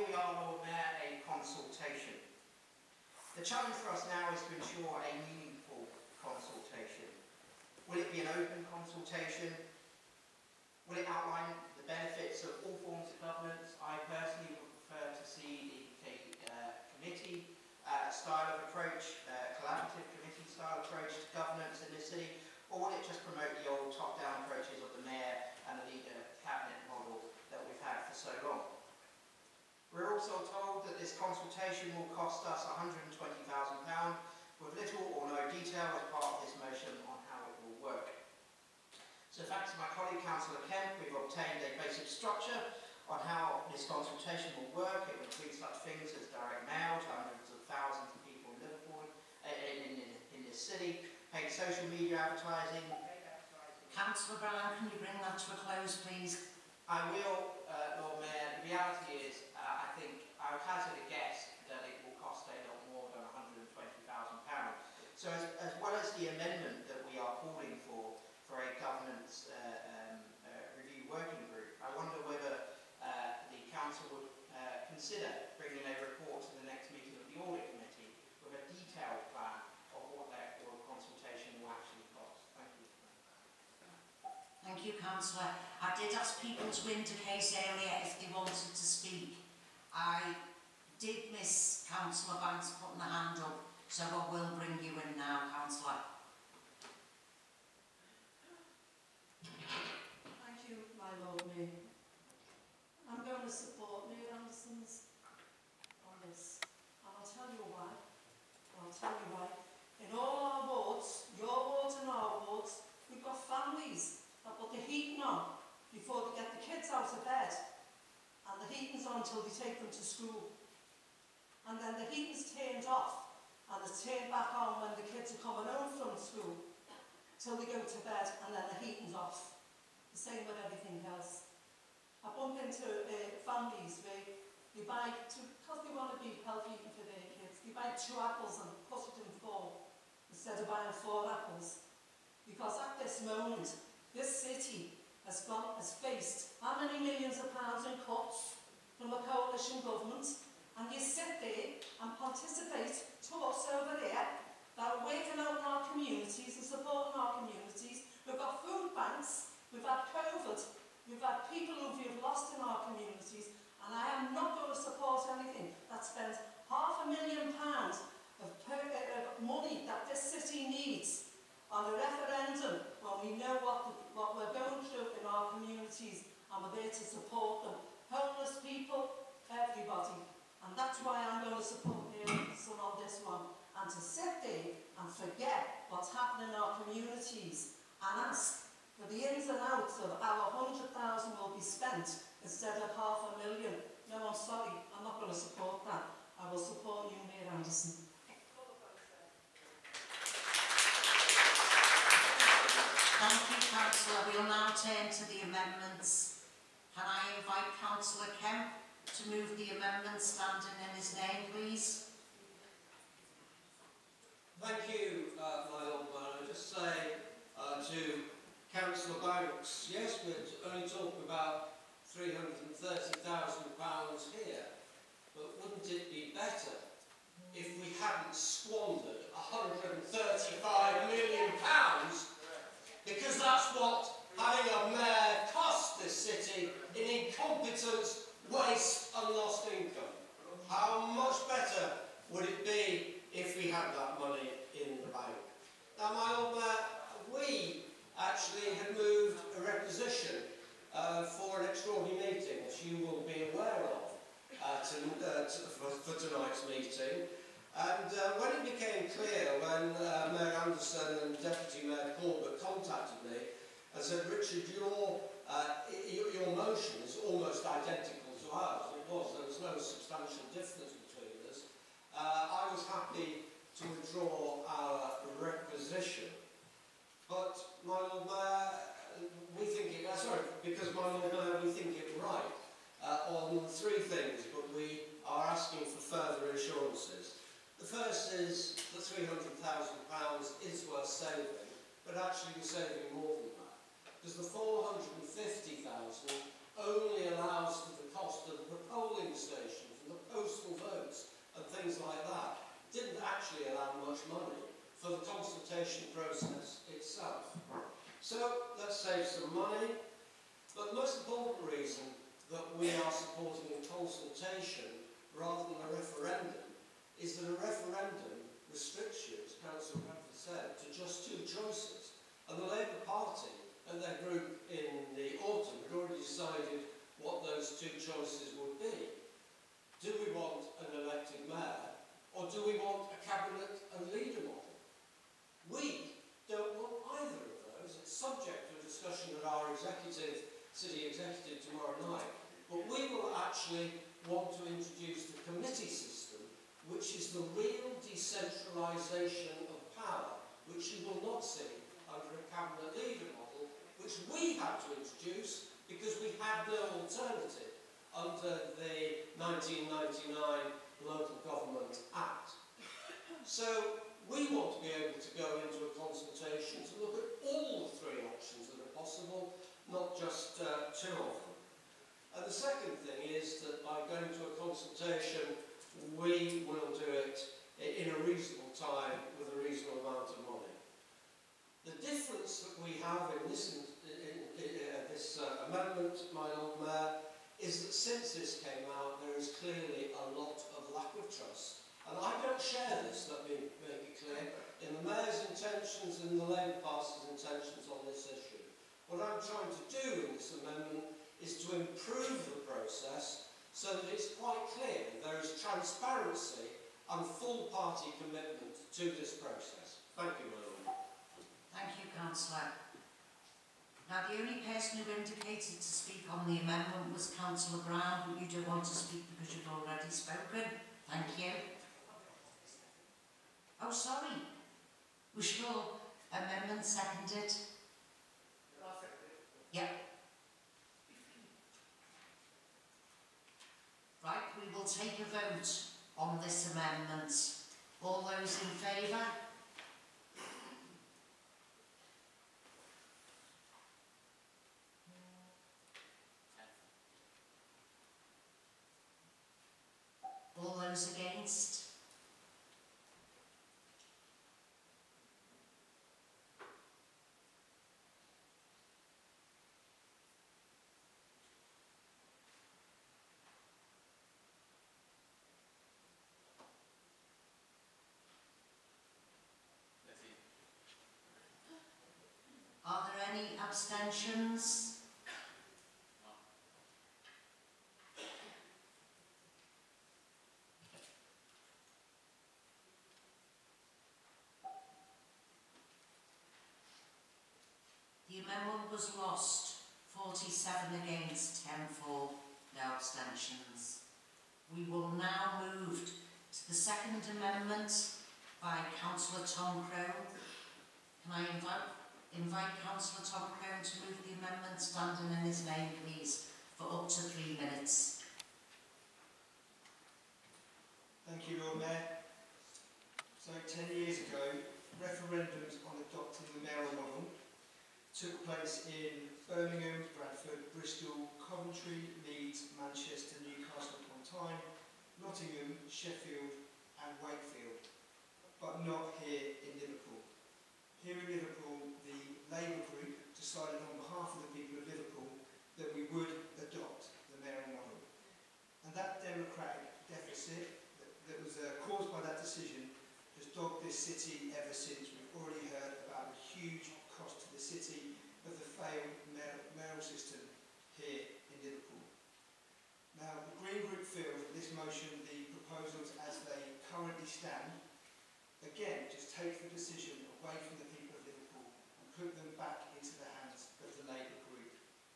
we are, Lord Mayor, a consultation. The challenge for us now is to ensure a meaningful consultation. Will it be an open consultation? Will it outline the benefits of all forms of governance? I personally would prefer to see the committee style of approach, collaborative committee style approach to governance in this city, or will it just promote the old top-down approaches of the mayor and the leader cabinet model that we've had for so long? We're also told that this consultation will cost us £120,000 with little or no detail as part of this motion on how it will work. So thanks to my colleague Councillor Kemp, we've obtained a basic structure on how this consultation will work. It will include such things as direct mail to hundreds of thousands of people in Liverpool, in this city, paid social media advertising. Councillor Brown, can you bring that to a close, please? I will, Lord Mayor. The reality is, I think I would hazard a guess that it will cost a lot more than £120,000. So as well as the amendment that we are calling for a governance review working group, I wonder whether the council would consider bringing a report to the next meeting of the audit committee with a detailed plan of what that consultation will actually cost. Thank you. Thank you, Councillor. I did ask people to indicate earlier if they wanted to speak. I did miss Councillor Banks putting the hand up, so I will bring you in now, Councillor. Thank you, my Lord Mayor. I'm going to support Mayor Anderson's on this, and I'll tell you why. In all our wards, your wards and our wards, we've got families that put the heating on before they get the kids out of bed, and the heating's on until they take them to school. And then the heating's turned off, and it's turned back on when the kids are coming home from school, till they go to bed, and then the heating's off. The same with everything else. I bump into families where they buy, because they want to be healthy eating for their kids, they buy 2 apples and cut it in 4 instead of buying 4 apples. Because at this moment, this city has faced how many millions of pounds in cuts from a coalition government, and you sit there and participate to us over there that are working out in our communities and supporting our communities. We've got food banks, we've had COVID, we've had people who we've lost in our communities, and I am not going to support anything that spends £500,000 of money that this city needs on a referendum when we know what we're going through in our communities, and we're there to support them. Homeless people, everybody. And that's why I'm going to support Mayoral on this one. And to sit there and forget what's happening in our communities and ask for the ins and outs of our 100,000 will be spent instead of £500,000. No, I'm sorry, I'm not going to support that. I will support you, Mayor Anderson. Thank you, Councillor. We'll now turn to the amendments. Can I invite Councillor Kemp to move the amendment standing in his name, please? Thank you, my Lord Mayor. I'll just say to Councillor Banks, yes, we're only talking about £330,000 here, but wouldn't it be better if we hadn't squandered £135 million? Because that's what having a mayor cost this city in incompetence, waste and lost income. How much better would it be if we had that money in the bank? Now, my Lord Mayor, we actually had moved a requisition for an extraordinary meeting, as you will be aware of, for tonight's meeting. And when it became clear, when Mayor Anderson and Deputy Mayor Corbett contacted me and said, Richard, your motion is almost identical to ours. It was, there was no substantial difference between us. I was happy to withdraw our requisition. But, my Lord Mayor, we think it, because my Lord Mayor, we think it right on 3 things, but we are asking for further assurances. The first is that £300,000 is worth saving, but actually we're saving more than that. Because the £450,000 only allows for the cost of the polling stations, postal votes and things like that didn't actually allow much money for the consultation process itself. So let's save some money. But the most important reason that we are supporting a consultation rather than a referendum is that a referendum restricts you, as Councillor Bradford said, to just two choices. And the Labour Party and their group in the autumn had already decided what those two choices would be. Do we want an elected mayor, or do we want a cabinet and leader model? We don't want either of those. It's subject to a discussion at our city executive tomorrow night. But we will actually want to introduce the committee system, which is the real decentralisation of power, which you will not see under a cabinet leader model, which we had to introduce because we had no alternative under the 1999 Local Government Act. So we want to be able to go into a consultation to look at all the three options that are possible, not just two of them. And the second thing is that by going to a consultation, we will do it in a reasonable time with a reasonable amount of money. The difference that we have in this amendment, my Lord Mayor, is that since this came out, there is clearly a lot of lack of trust. And I don't share this, let me make it clear, in the Mayor's intentions and the Labour Party's intentions on this issue. What I'm trying to do in this amendment is to improve the process so that it's quite clear there is transparency and full party commitment to this process. Thank you, my Lord. Thank you, Councillor. Now, the only person who indicated to speak on the amendment was Councillor Brown, but you don't want to speak because you've already spoken. Thank you. Oh, sorry. Was your amendment seconded? Yep. Right, we will take a vote on this amendment. All those in favour? All those against? Are there any abstentions? The amendment was lost. 47 against, 10 for, no abstentions. We will now move to the second amendment by Councillor Tom Crone. Can I invite Councillor Tom Crone to move the amendment, standing in his name, please, for up to 3 minutes. Thank you, Lord Mayor. So 10 years ago, referendums on adopting the mayoral model took place in Birmingham, Bradford, Bristol, Coventry, Leeds, Manchester, Newcastle upon Tyne, Nottingham, Sheffield and Wakefield, but not here in Liverpool. Here in Liverpool, the Labour group decided on behalf of the people of Liverpool that we would adopt the mayoral model. And that democratic deficit that was caused by that decision has dogged this city ever since. We've already heard about the huge cost to the city of the failed mayoral system here in Liverpool. Now, the Green Group feel that this motion, the proposals as they currently stand, again, just take the decision away from the people of Liverpool and put them back into the hands of the Labour group.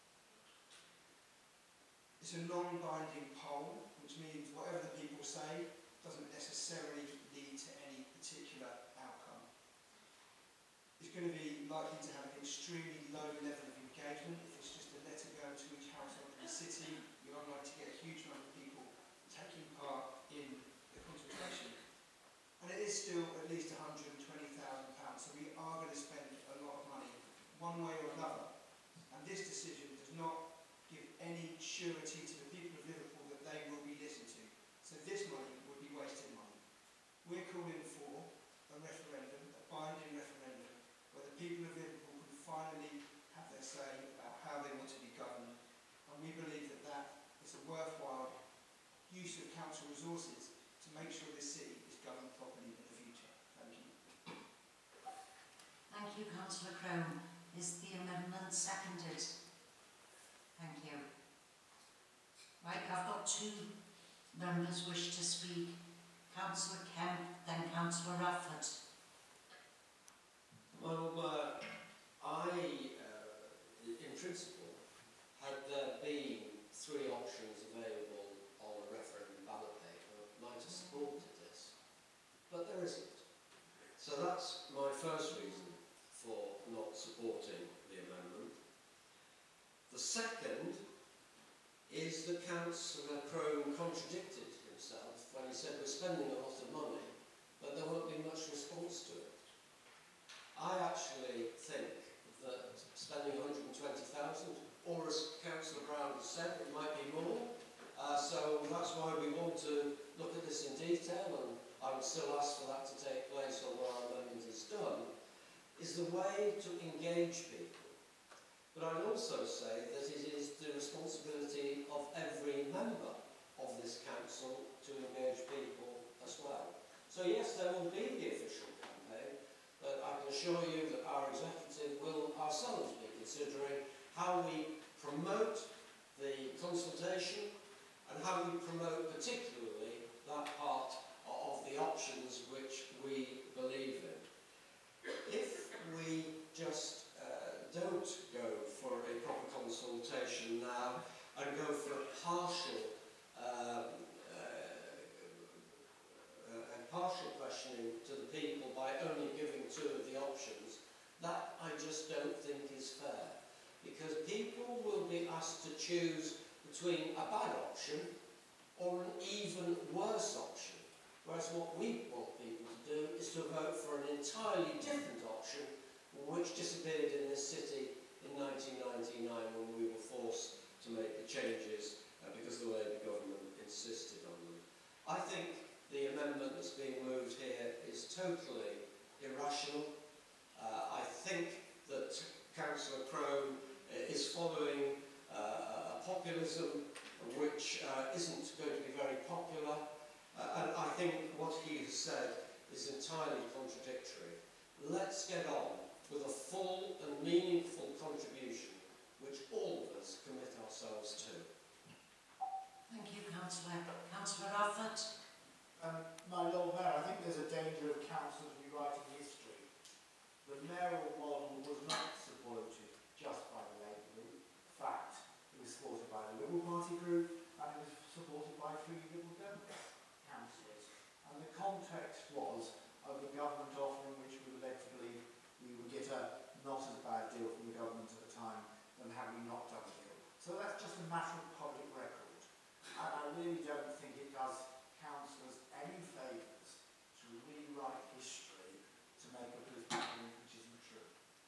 It's a non-binding poll, which means whatever the people say doesn't necessarily lead to any particular outcome. It's going to be likely to have an extremely low level of engagement. If it's just a letter going to each household in the city, you're unlikely to get a huge number of people taking part in the consultation. And it is still at least £120,000, so we are going to spend a lot of money, one way or another. And this decision does not give any surety to the people of Liverpool that they will be listened to. So this council resources to make sure this city is governed properly in the future. Thank you. Thank you, Councillor Crone. Is the amendment seconded? Thank you. Right, I've got two members wish to speak. Councillor Kemp, then Councillor Rafford. Well, in principle, had there been 3 options available on a referendum ballot paper, might have supported this. But there isn't. So that's my first reason for not supporting the amendment. The second is that Councillor Crone contradicted himself when he said we're spending a lot of money, but there won't be much response to it. I actually think that spending 120,000, or as Councillor Brown has said, it might be more. So that's why we want to look at this in detail, and I would still ask for that to take place although our amendment is done, is the way to engage people. But I'd also say that it is the responsibility of every member of this council to engage people as well. So yes, there will be the official campaign, but I can assure you that our executive will ourselves be considering how we promote the consultation and how we promote particularly that part of the options which we believe in. If we just don't go for a proper consultation now and go for a partial questioning to the people by only giving 2 of the options, that I just don't think is fair. Because people will be asked to choose between a bad option or an even worse option. Whereas what we want people to do is to vote for an entirely different option which disappeared in this city in 1999 when we were forced to make the changes because the Labour government insisted on them. I think the amendment that's being moved here is totally irrational. I think that Councillor Crone is following a populism which isn't going to be very popular, and I think what he has said is entirely contradictory. Let's get on with a full and meaningful contribution which all of us commit ourselves to. Thank you, Councillor. Councillor Rafford. My Lord Mayor, I think there's a danger of councillors rewriting history. The mayoral model was not supported just by the Labour group. In fact, it was supported by the Liberal Party group and it was supported by 3 Liberal Democrat councillors. And the context was of the government offering which we were led to believe we would get a not as bad deal from the government at the time than had we not done the deal. So that's just a matter of public record. And I really don't think it does councillors any favours to rewrite history to make a political point which isn't true.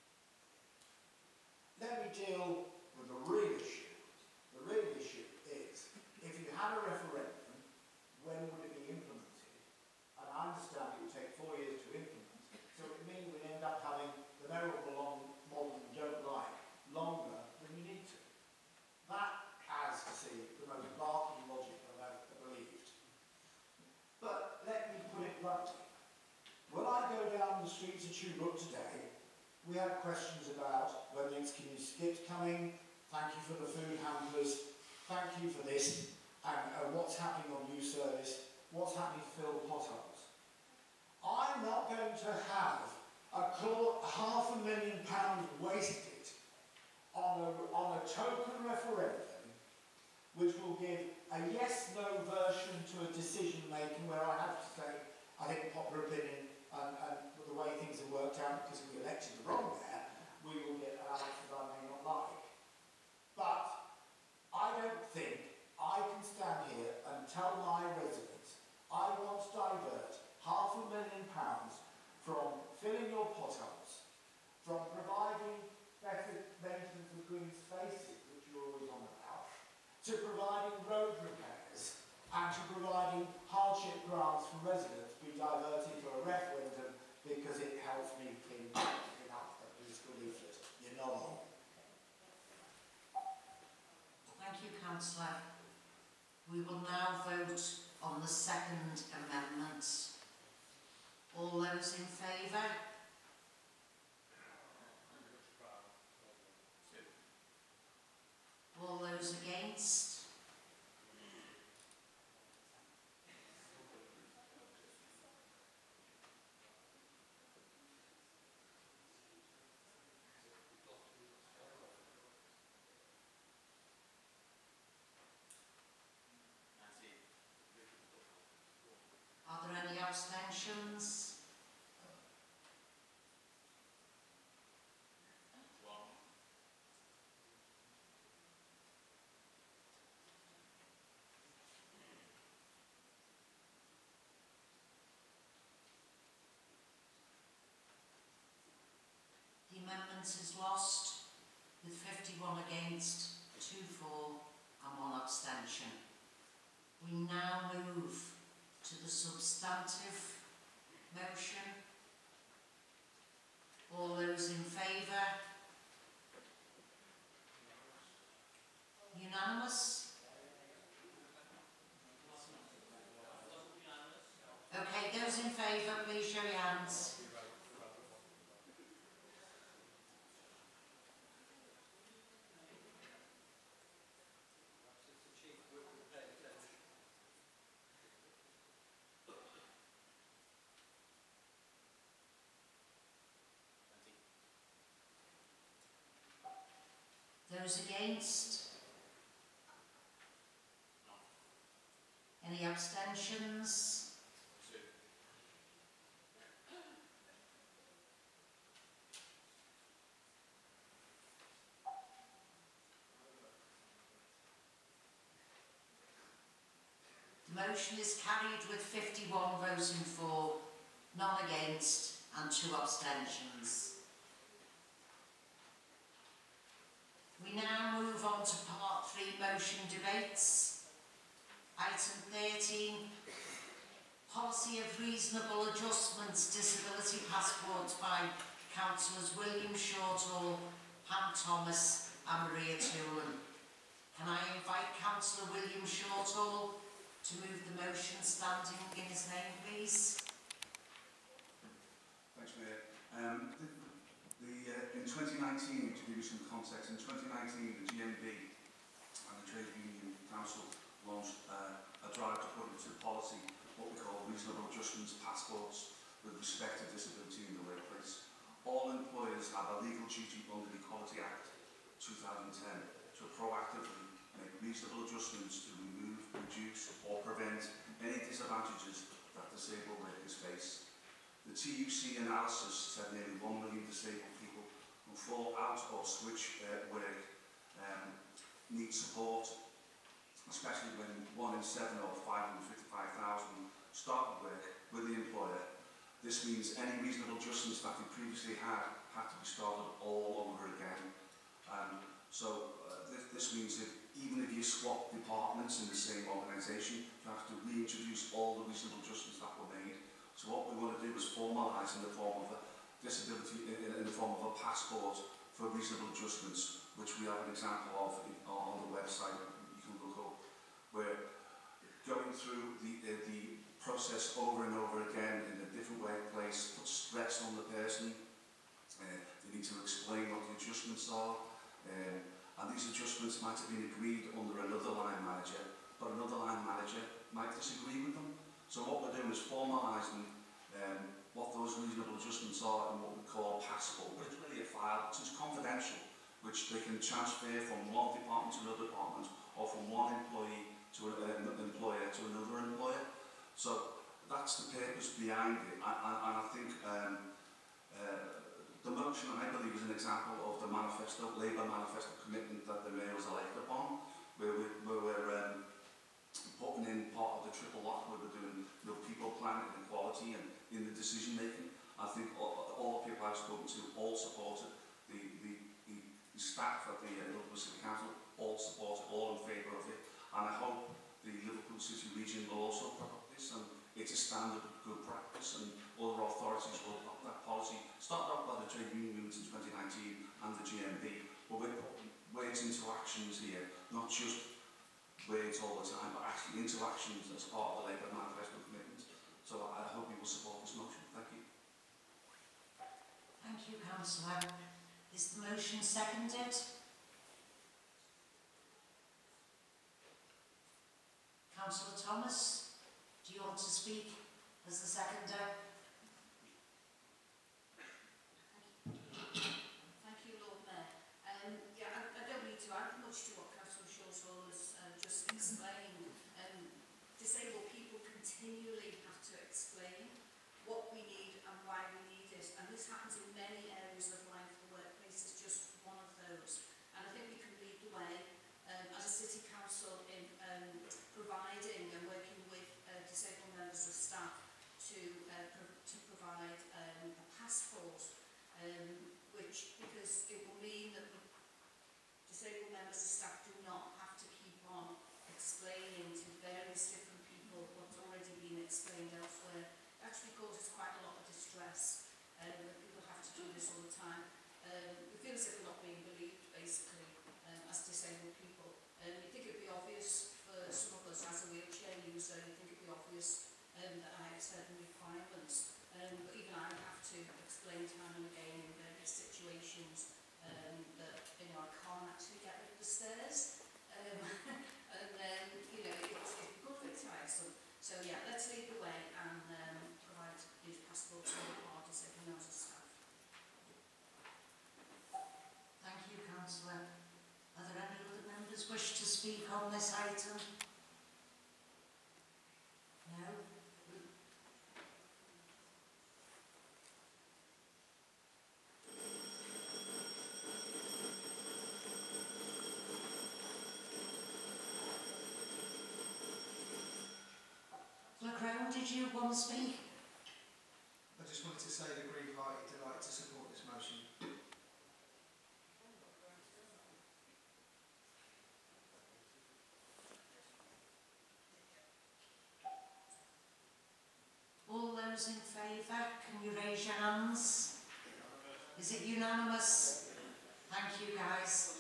Let me deal with the real issue. The real issue is, if you had a referendum, when would it be implemented? And I understand it would take 4 years to implement, so it would mean we'd end up having the mayoral model you don't like longer than you need to. That has to see the most barking logic I've ever believed. But let me put it bluntly. When I go down the streets of Chubut today, we have questions about when the community skip's coming, thank you for the food hampers, thank you for this, and what's happening on new service, what's happening to fill potholes. I'm not going to have £500,000 wasted on a token referendum which will give a yes-no version to a decision-making where I have to say, I think popular opinion and the way things have worked out, because we elected the wrong mayor, we will get an answer that I may not like. But I don't think I can stand here and tell my residents I want to divert £500,000 from filling your potholes, from providing better maintenance of green spaces, which you're always on about, to providing road repairs and to providing hardship grants for residents be diverted to a referendum because it helps me clean up a political leaflet. You're not on. Thank you, Councillor. We will now vote on the second amendment? All those in favour? All those against? Are there any abstentions? The amendment is lost with 51 against, 2 for and 1 abstention. We now move to the substantive motion. All those in favour? Unanimous? Okay, those in favour, please show your hands. Those against? Any abstentions? The motion is carried with 51 voting for, none against and 2 abstentions. We now move on to part 3 motion debates. Item 13, policy of reasonable adjustments disability passports by Councillors William Shortall, Pam Thomas and Maria Toolan. Can I invite Councillor William Shortall to move the motion standing in his name, please? Thanks, Mayor. In 2019, to give you some context, in 2019 the GMB and the Trade Union Council launched a drive to put into policy what we call reasonable adjustments passports with respect to disability in the workplace. All employers have a legal duty under the Equality Act 2010 to proactively make reasonable adjustments to remove, reduce or prevent any disadvantages that disabled workers face. The TUC analysis said nearly 1 million disabled people who fall out or switch work need support, especially when 1 in 7 or 555,000 start work with the employer. This means any reasonable adjustments that they previously had to be started all over again. This means that even if you swap departments in the same organisation, you have to reintroduce all the reasonable adjustments that were made. So what we want to do is formalise in the form of a disability, in the form of a passport for reasonable adjustments, which we have an example of on the website. You can look up. We're going through the process over and over again in a different workplace, puts stress on the person. They need to explain what the adjustments are. And these adjustments might have been agreed under another line manager, but another line manager might disagree with them. So what we're doing is formalising what those reasonable adjustments are in what we call a passport, but it's really a file, it's confidential, which they can transfer from one department to another department, or from one employee to an employer to another employer. So that's the purpose behind it, and I think the motion, I believe, is an example of the manifesto, Labour manifesto commitment that the Mayor was elected upon, where we're putting in part of the triple lock, where we're doing people planning and equality and in the decision making. I think all the people I've spoken to all supported, the staff at the Liverpool City Council all supported, all in favour of it, and I hope the Liverpool City region will also adopt this, and it's a standard of good practice, and other authorities will adopt that policy. Started out by the trade union movement in 2019 and the GMB, but we're putting words into actions here, not just words all the time, but actually interactions as part of the Labour manifesto commitment. So I hope you will support this motion. Thank you. Thank you, Councillor. Is the motion seconded? Councillor Thomas, do you want to speak as the seconder? Thank you, Lord Mayor. Yeah, I don't need to add much to what Councillor Shawshall has just explained. Disabled people continually have to explain what we need and why we need it, and this happens in many areas of life. The workplace is just one of those, and I think we can lead the way as a city council in providing and working with disabled members of staff to provide a passport, which, because it will mean that the disabled members of staff do not have to keep on explaining to various different people what's already been explained elsewhere. It actually causes quite a lot of distress when people have to do this all the time. We feel as if we're not being believed, basically, as disabled people. You think it would be obvious for some of us as a wheelchair user, you think it would be obvious that I have certain requirements, but even I have to explain time and again in various situations that, you know, I can't actually get up the stairs, and you know, it's a good bit tiresome. So yeah, let's lead the way and provide these passports to all our disabled members of staff. Thank you, Councillor. Are there any other members wish to speak on this item? No? Crown, did you want to speak? I just wanted to say the Green Party are delighted to support this motion. All those in favour, can you raise your hands? Is it unanimous? Thank you, guys.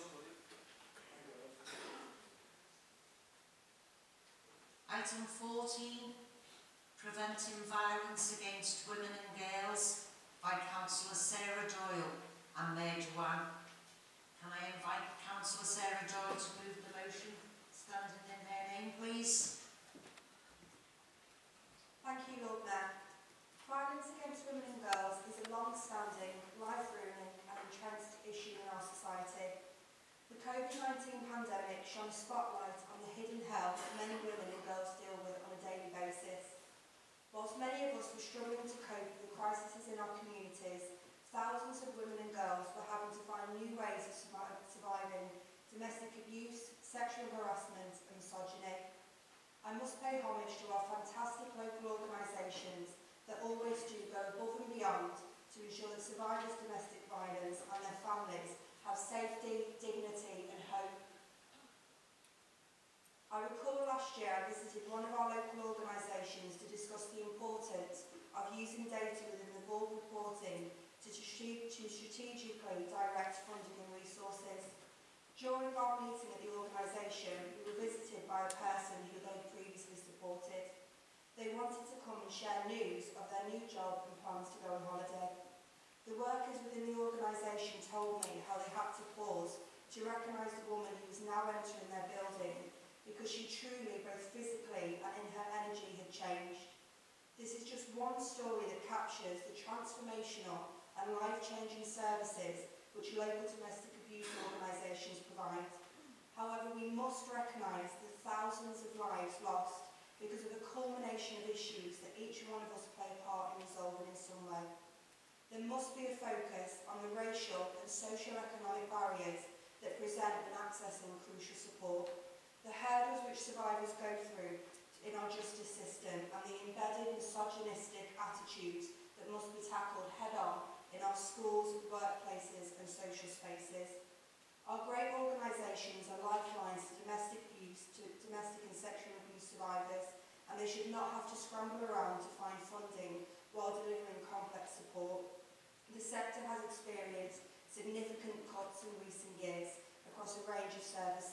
Item 14, Preventing Violence Against Women and Girls by Councillor Sarah Doyle and Mayor Joanne. Can I invite Councillor Sarah Doyle to move the motion, standing in her name, please? Thank you, Lord Mayor. Violence against women and girls is a long-standing, life-ruining and entrenched issue in our society. The COVID-19 pandemic shone a spotlight on the hidden hell that many women and girls deal with on a daily basis. Whilst many of us were struggling to cope with the crises in our communities, thousands of women and girls were having to find new ways of surviving domestic abuse, sexual harassment and misogyny. I must pay homage to our fantastic local organisations that always do go above and beyond to ensure that survivors of domestic violence and their families have safety, dignity and hope. I recall last year I visited one of our local organisations to discuss the importance of using data within the board reporting to strategically direct funding and resources. During our meeting at the organisation, we were visited by a person who they had previously supported. They wanted to come and share news of their new job and plans to go on holiday. The workers within the organisation told me how they had to pause to recognise the woman who was now entering their building because she truly, both physically and in her energy, had changed. This is just one story that captures the transformational and life-changing services which local domestic abuse organisations provide. However, we must recognise the thousands of lives lost because of the culmination of issues that each one of us play a part in resolving in some way. There must be a focus on the racial and socio-economic barriers that present when accessing crucial support, the hurdles which survivors go through in our justice system and the embedded misogynistic attitudes that must be tackled head-on in our schools, workplaces and social spaces. Our great organisations are lifelines to domestic abuse, to domestic and sexual abuse survivors, and they should not have to scramble around to find funding while delivering complex support. The sector has experienced significant cuts in recent years across a range of services,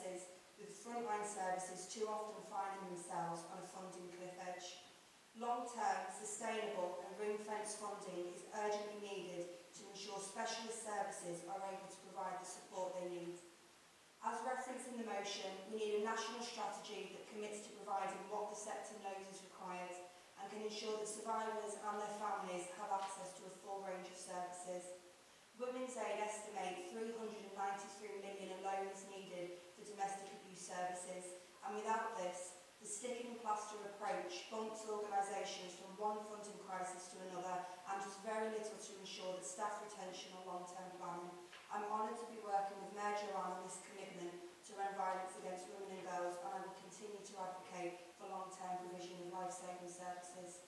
with frontline services too often finding themselves on a funding cliff edge. Long-term, sustainable and ring-fenced funding is urgently needed to ensure specialist services are able to provide the support they need. As referenced in the motion, we need a national strategy that commits to providing what the sector knows is required and can ensure that survivors and their families have access to a full range of services. Women's Aid estimate 393 million alone is needed for domestic abuse services, and without this, the stick and plaster approach bumps organisations from one funding crisis to another and does very little to ensure that staff retention or long-term planning. I'm honoured to be working with Mayor Joanne on this commitment to end violence against women and girls, and I will continue to advocate for long-term provision of life-saving services.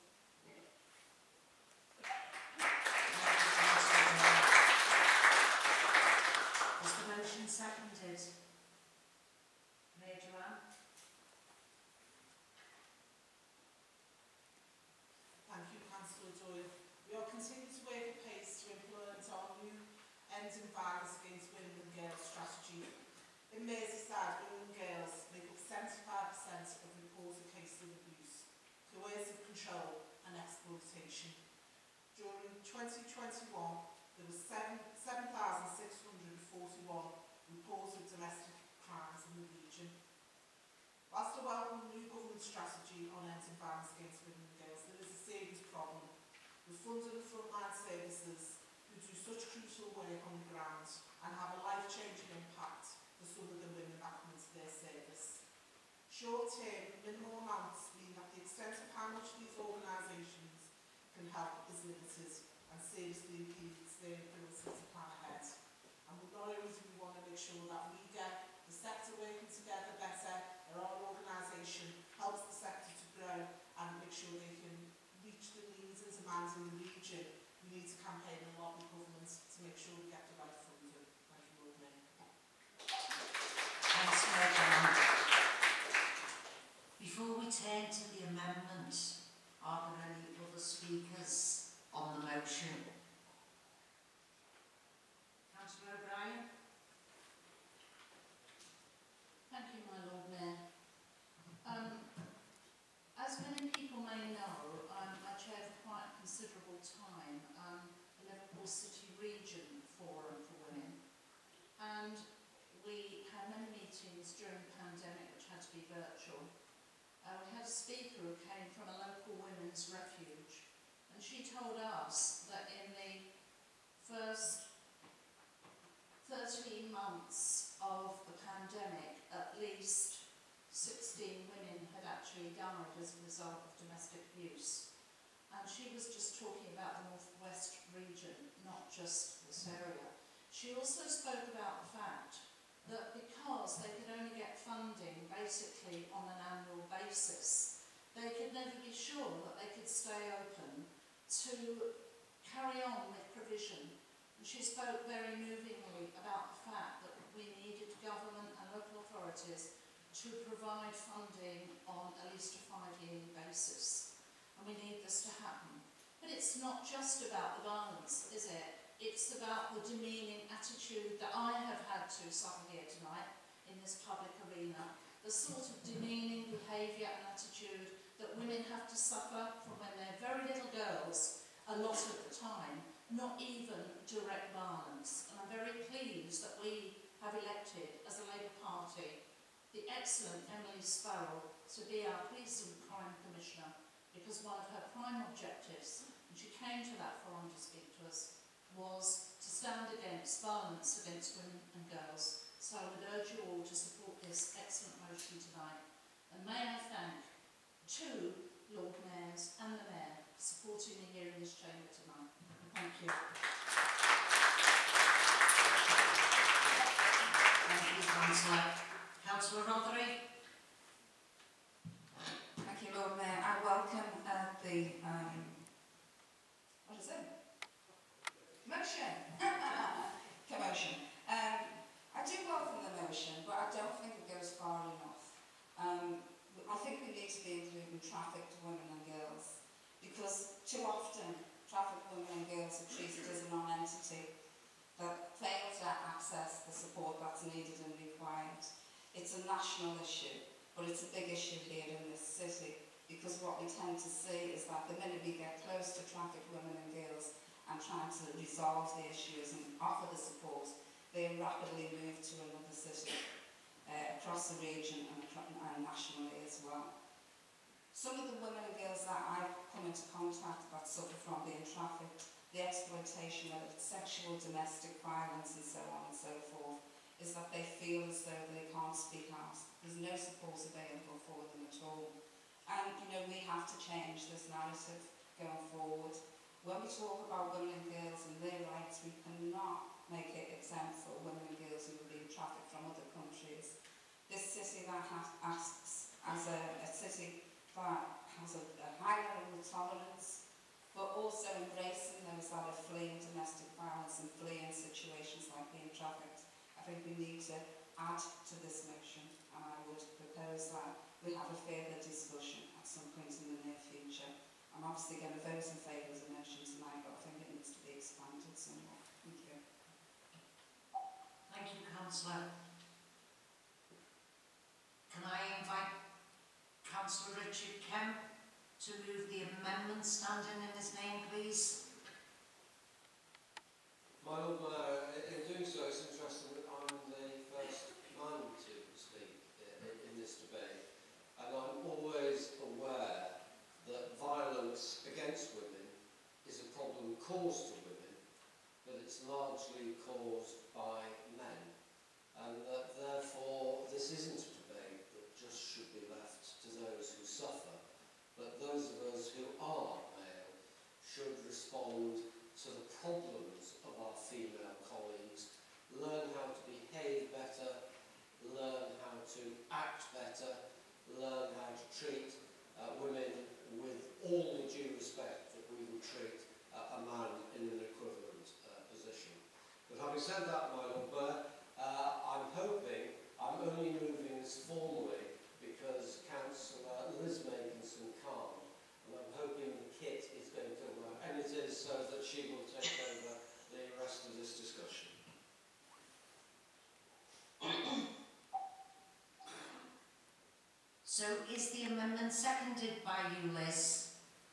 Is the motion seconded? Mayor Joanne? Thank you, Councillor Doyle. We are continuing to work at pace to implement our new ending violence against women and girls strategy. In Merseyside, women and girls make up 75% of reported cases of abuse, coercive control and exploitation. During 2021, there were 7,641 reported domestic crimes in the region. Whilst I welcome the new government strategy on ending violence against women and girls, there is a serious problem with funding of frontline services who do such crucial work on the ground and have a life-changing impact for some of the women that come into their service. Short-term, minimal amounts mean that the extent of how much these organisations can help is limited and seriously impedes their ability to plan ahead. And not only do we want to make sure that we get the sector working together better, that our organisation helps the sector to grow and make sure they can reach the needs and demands in the region, we need to campaign and lobby government to make sure we get the right funding. Thank you, Lord Mayor. Thanks, Mayor Joanne. Before we turn to the amendment, are there any other speakers on the motion? Councillor O'Brien? Thank you, my Lord Mayor. As many people may know, I chair for quite a considerable time the Liverpool City Region Forum for Women, and we had many meetings during the pandemic which had to be virtual. We had a speaker who came from a local women's refuge, and she told us that in the first 13 months of the pandemic, at least 16 women had actually died as a result of domestic abuse. And she was just talking about the North West region, not just this area. She also spoke about the fact that because they could only get funding basically on an annual basis, they could never be sure that they could stay open to carry on with provision. And she spoke very movingly about the fact that we needed government and local authorities to provide funding on at least a 5-yearly basis. And we need this to happen. But it's not just about the violence, is it? It's about the demeaning attitude that I have had to suffer here tonight in this public arena. The sort of demeaning behaviour and attitude that women have to suffer from when they're very little girls, a lot of the time, not even direct violence. And I'm very pleased that we have elected, as a Labour Party, the excellent Emily Sparrow to be our Police and Crime Commissioner, because one of her prime objectives, and she came to that forum to speak to us, was to stand against violence against women and girls. So I would urge you all to support this excellent motion tonight. And may I thank 2 Lord Mayors and the Mayor supporting me here in this chamber tonight. Thank you. Thank you, Councillor. Councillor Rodri? Thank you, Lord Mayor. I welcome the what is it? Motion. Commotion. I do welcome the motion, but I don't think it goes far enough. I think we need to be including trafficked women and girls, because too often trafficked women and girls are treated as a non-entity that fail to access the support that's needed and required. It's a national issue, but it's a big issue here in this city, because what we tend to see is that the minute we get close to trafficked women and girls and trying to resolve the issues and offer the support, they rapidly move to another city across the region and nationally as well. Some of the women and girls that I've come into contact that suffer from being trafficked, the exploitation, whether it's sexual, domestic violence and so on and so forth, is that they feel as though they can't speak out. There's no support available for them at all. And, you know, we have to change this narrative going forward. When we talk about women and girls and their rights, we cannot make it exempt for women and girls who are being trafficked from other countries. This city that asks, as a city that has a high level of tolerance, but also embracing those that are fleeing domestic violence and fleeing situations like being trafficked. I think we need to add to this motion, and I would propose that we have a further discussion at some point in the near future. I'm obviously going to vote in favour of the motion tonight, but I think it needs to be expanded somewhat. Thank you. Thank you, Councillor. Can I invite Councillor Richard Kemp to move the amendment standing in his name, please? My Lord Mayor, in doing so, it's interesting that I'm the first man to speak in this debate, and I'm always aware that violence against women is a problem caused to women, but it's largely caused by men, and that therefore this isn't a debate that just should be left to those who suffer, but those of us who are male should respond to the problems of our female colleagues, learn how to behave better, learn how to act better, learn how to treat women with all the due respect that we would treat a man in an equivalent position. But having said that, my Lord Mayor, I'm hoping, I'm only moving this formally because Councillor Liz Makinson can't, and I'm hoping the kit is going to work, and it is, so that she will take over the rest of this discussion. So is the amendment seconded by you, Liz?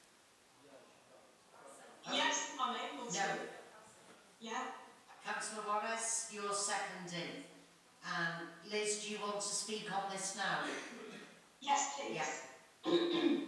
Yes, I'm able to. No. Yeah. Councillor Warres, you're seconding. And Liz, do you want to speak on this now? Yes, please. Yeah. Thank you,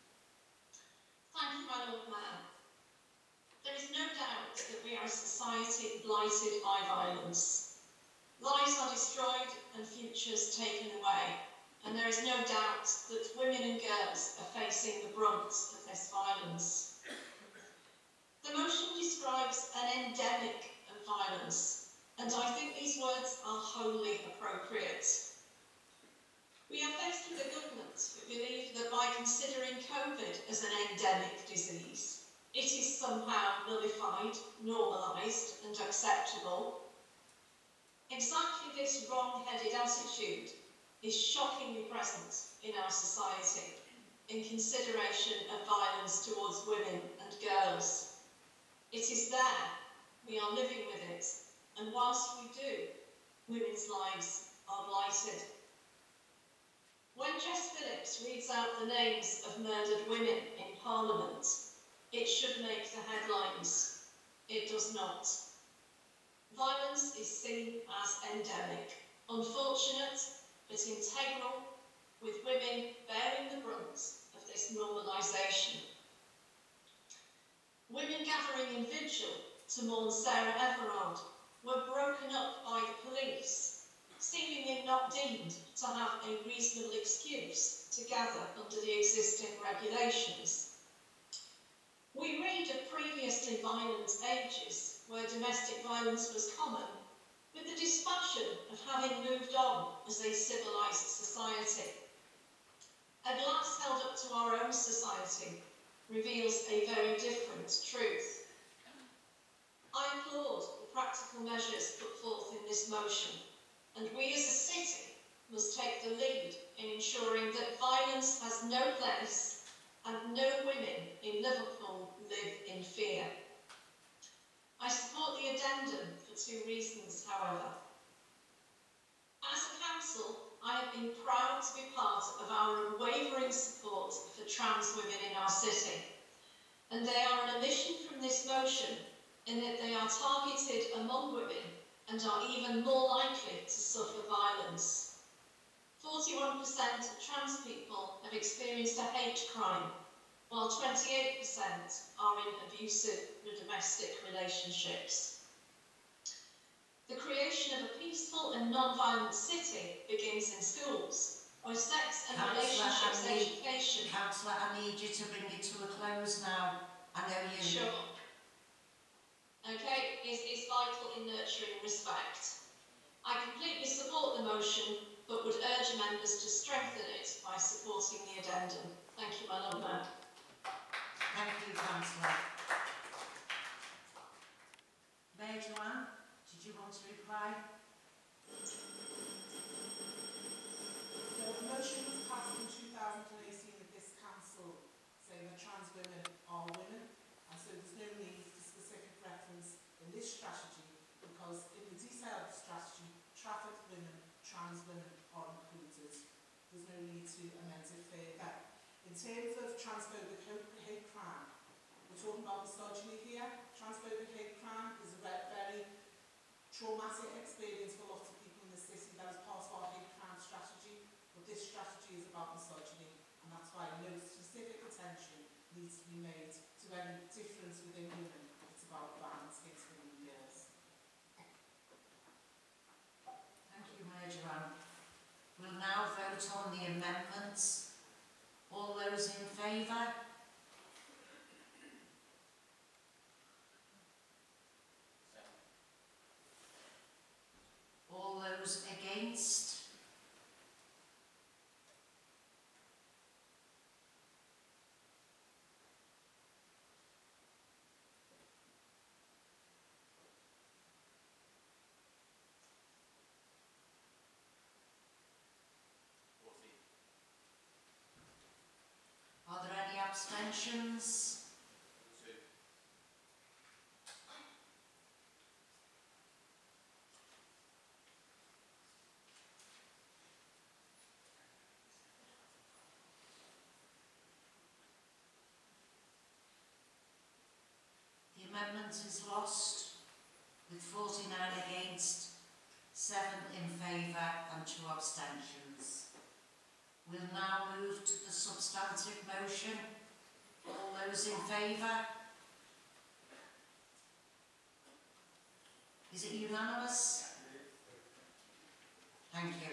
my Lord Mayor. There is no doubt that we are a society blighted by violence. Lives are destroyed and futures taken away. And there is no doubt that women and girls are facing the brunt of this violence. The motion describes an endemic of violence, and I think these words are wholly appropriate. We are faced with a government who believe that by considering COVID as an endemic disease, it is somehow nullified, normalised and acceptable. Exactly this wrong-headed attitude is shockingly present in our society in consideration of violence towards women and girls. It is there, we are living with it, and whilst we do, women's lives are blighted. When Jess Phillips reads out the names of murdered women in Parliament, it should make the headlines. It does not. Violence is seen as endemic, unfortunate, but integral, with women bearing the brunt of this normalisation. Women gathering in vigil to mourn Sarah Everard were broken up by the police, seemingly not deemed to have a reasonable excuse to gather under the existing regulations. We read of previously violent ages where domestic violence was common, with the dispassion of having moved on as a civilised society. A glass held up to our own society reveals a very different truth. I applaud the practical measures put forth in this motion, and we as a city must take the lead in ensuring that violence has no place and no women in Liverpool live in fear. I support the addendum for two reasons, however. As a council, I trans women in our city. And they are an omission from this motion in that they are targeted among women and are even more likely to suffer violence. 41% of trans people have experienced a hate crime, while 28% are in abusive domestic relationships. The creation of a peaceful and non-violent city begins in schools, where sex and relationships education... Councillor, I need you to bring it to a close now. I know you... Sure. Okay, is vital in nurturing respect. I completely support the motion, but would urge members to strengthen it by supporting the addendum. Thank you, my Lord Mayor. Thank you, Councillor. Mayor Joanne, did you want to reply? So a motion was passed in 2018 at this council saying that trans women are women, and so there's no need for specific reference in this strategy because in the detail of the strategy, trafficked women, trans women are included. There's no need to amend it further. In terms of transphobic hate crime, we're talking about misogyny here. Transphobic hate crime is a very traumatic experience for lots of people in the city. That is part of our hate crime strategy, but this strategy is about misogyny, and that's why no specific attention needs to be made to any difference within women. It's about violence against women and girls. Thank you, Mayor Joanne. We'll now vote on the amendments. All those in favour? All those against? Are there any abstentions? The amendment is lost with 49 against, 7 in favour and 2 abstentions. We'll now move to the substantive motion. All those in favour? Is it unanimous? Thank you.